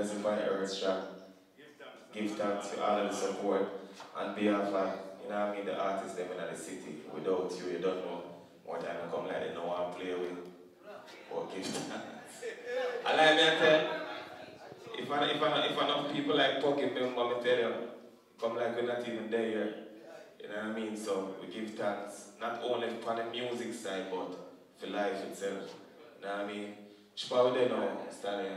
music on the earth track. Give thanks for all of the support on behalf of, you know what I mean, the artists them in the city. Without you, you don't know. More time I come like they know what I play with. Or give thanks. I like me to tell, if enough people like pocket me, I'm going to tell you, come like we're not even there yet. You know what I mean? So we give thanks, not only for the music side, but for life itself. You know what I mean? Shpa they know, Stanley.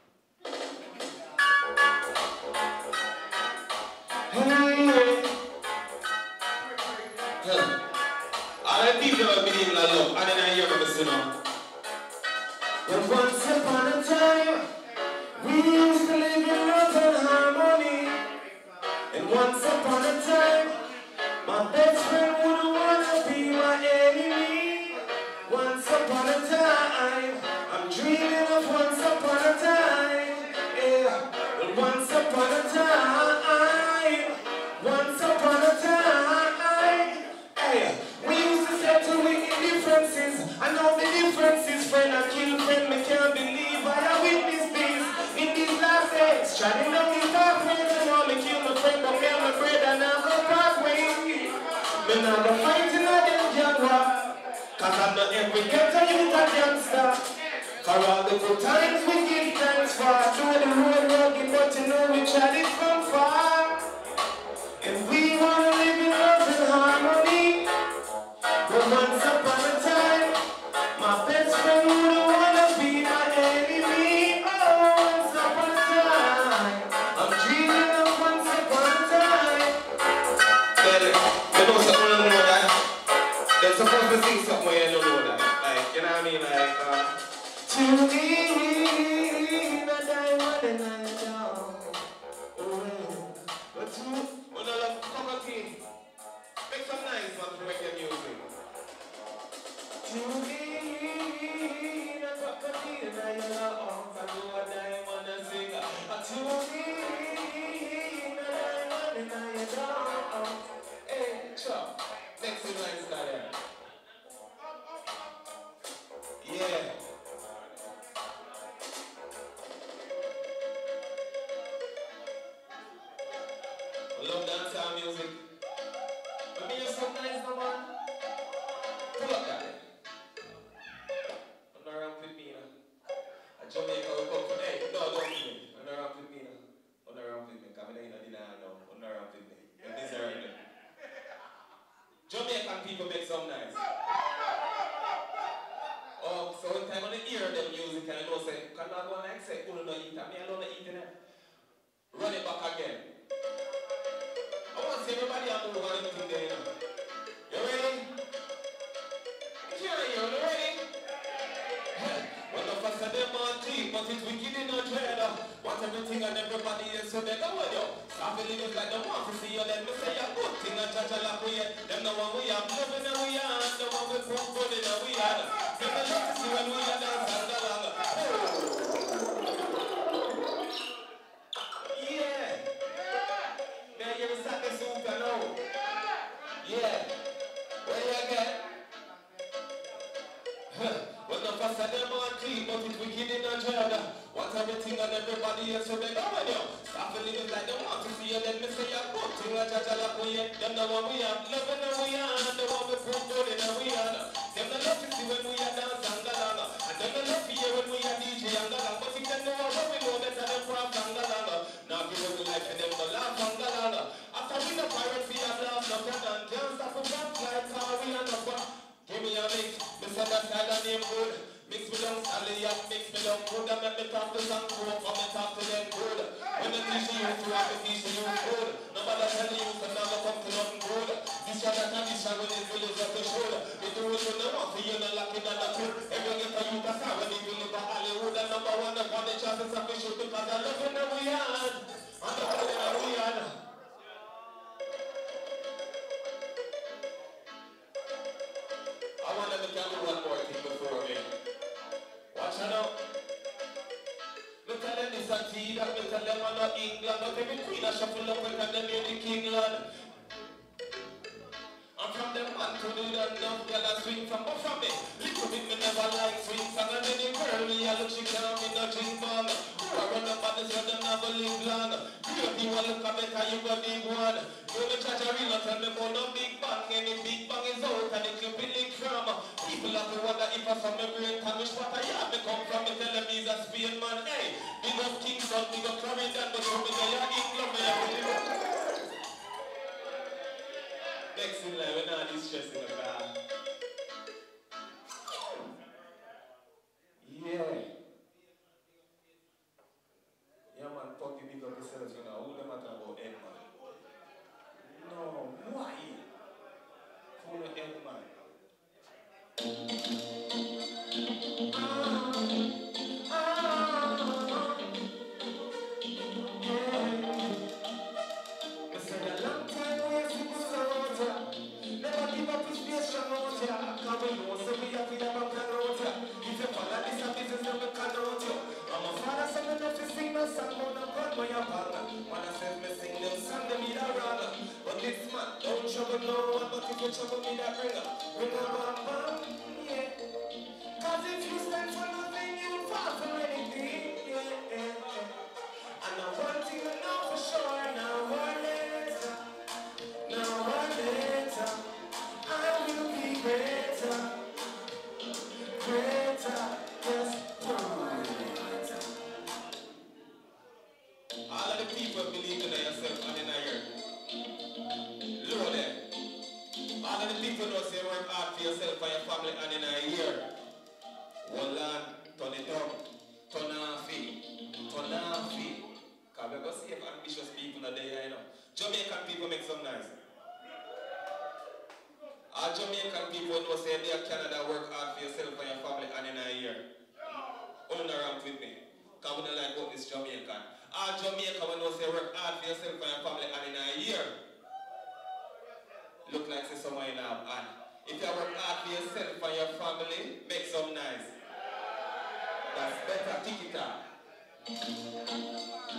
All the people have been in love, and then I hear them say no. But once upon a time, we used to live in love and harmony. And once upon a time, my best friend wouldn't want to be my enemy. Once upon a time, I'm dreaming of once upon a time. Yeah, but once upon a time, once upon a time, hey, we used to settle with indifferences. I know the differences, friend, I kill friend, me can't believe I have witnessed this in these last days. Trying down these pathways, and want me kill my friend, but me and my brother, and I'm a pathway. Me not go fighting against young war, cause I'm not every ghetto youth a gangster. For all the good times we give thanks for. Through the road rugged, but you know we tried it from far. And we wanna live in love and harmony. But once upon a time, my best friend wouldn't wanna be my enemy. Oh, once upon a time, I'm dreaming of once upon a time. Well, you know something I don't know that. They're supposed to sing something where you don't know that. Like, you know what I mean? Like, to me, the diamond and I know. But to another cup of tea. Make some nice one to make your music. To me, the cup of tea and I know. I know a diamond and sing. To me, the diamond and I know. Hey, chop. Next in line style. Yeah. Love dancehall music. But me you're so nice, no man. Pull up that. I'm not around with me, no. A Jamaica will come for, hey, no, don't with me. I'm not around with me, no. I'm not around with me. Come in the dinner, no. I'm not around with me. You deserve it. Jamaican people make some nice. Oh, so one time when I hear them music, I know say, can I go and say, who don't eat it? Me alone eat it. Run it back again. I want to see everybody out there want anything there, you know. You ready? If you're here, you ready? Well, the first of them are cheap, but it's wicked in a dread. Want everything and everybody is so they go with you. Stop feeling it like they want to see you, let me say a good thing and judge a lot we them the one we have loving and we are, the one we put good in and we are. Them the love to see when we are dancing along. Yeah. Where you get? Well, the first of them are clean, but it's wicked in a dread. Want everything and everybody else, so they go with you. Stop feeling it like they want to see you, let me say a good thing and judge a lot we them the one we have loving and we are, the one we put good in and we are. Them the love to see when we are dancing along. And them the love to hear when we are DJ and along. But if they know what we know better than from along. Now give us the life for them to laugh and along. After we the pirates, we have laughed, no can can't stop a rap like how we are not one. Give me a mix, Mr. Style and name good. Mix me down, Sally, mix me down good. And let me talk to some good, for me talk to them good. When the teacher used to have the teacher you good. Nobody tell you, so now come to nothing good. This one that this one when it's really just a shoulder. They do it when they want for you, not locking on the two. Everyone get a youth aside when they feel about Hollywood. And number one, the one the chances of the shoot because I love it that we had. And the one that we had. I want them to tell me one more thing before me. Watch out now. Me tell them this a tea that me tell them I'm not England. But every queen I shuffle up with and them in the Kingland. I'm from them man to do that enough girl I swing from. But from me, little bit me never like swing song. And then the girl me I look she can't be no drink ball. I run up on this, you never live long. You want to look at better, you got big one. You don't try to real tell me about no big bang. Any big bang is out and it's a big from. People have to wonder if I saw my brain and which part I have me come from. Me tell them he's a Spain man. Hey, big up Kingston, big up Clarendon, but you me say you're England, man. Next in line, we're not distressing the car. Yeah. Yeah, man, talk big up yourself, you know. Who them matter about Ed, man? No, why? Who the Ed, man? I said a long time we are super out. Never give up his face from out here. Come we know, so we have to have a plan out here. If you follow this a business, then we can out here. I'm a father, so me not to sing no song on the God when you're bang. When I said me sing them song, them need a run. But this man don't trouble no one, but if you trouble me, that ring a bam bam, yeah. Cause if you stand for nothing, you'll fall for anything, yeah. And now one thing I know for sure, now or later, I will be greater, yes. All of the people believe in yourself and in your Lord there. All of the people know say work hard for yourself and your family and in a year. One land, turn it up, turn off it. Because we're going to see if ambitious people are there, you know. Jamaican people make some noise. All Jamaican people know say they are Canada work hard for yourself and your family and in a year. Hold around with me. Because we don't like what this Jamaican. All Jamaican will know say work hard for yourself and your family and in a year. Look like say someone in our hand. If you work hard for yourself and your family, make some noise. That's better. Tick it up.